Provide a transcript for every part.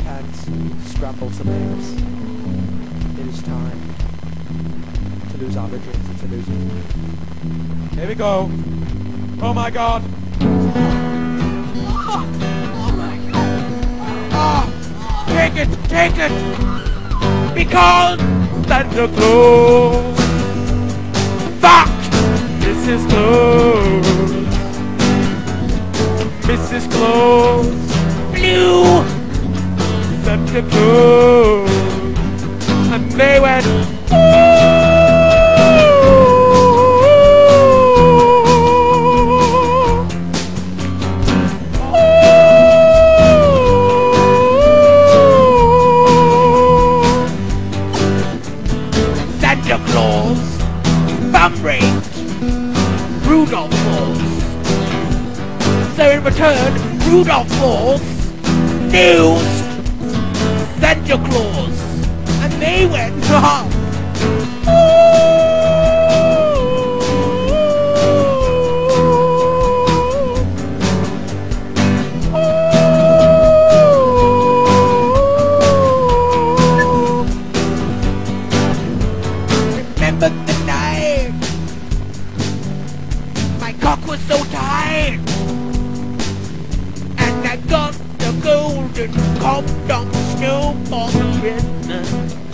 and scramble some eggs. It is time to lose our virginity, to lose it. Here we go. Oh my god. Oh my god. Ah, take it, take it. Because Santa Claus. Fuck. Mrs. Claus. Mrs. Claus. Blue. Santa Claus. And they went, Santa Claus, Tamborine, Rudolph Claus. So in return, Rudolph Claus news Santa Claus, and they went, remember the night my cock was so tight, and I got the golden condom snow for Christmas.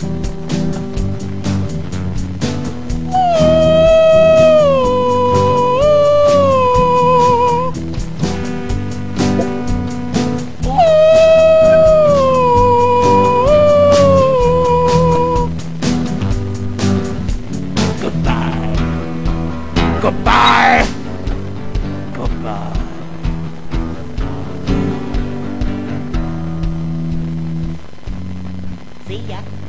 Goodbye. Goodbye. Goodbye. See ya.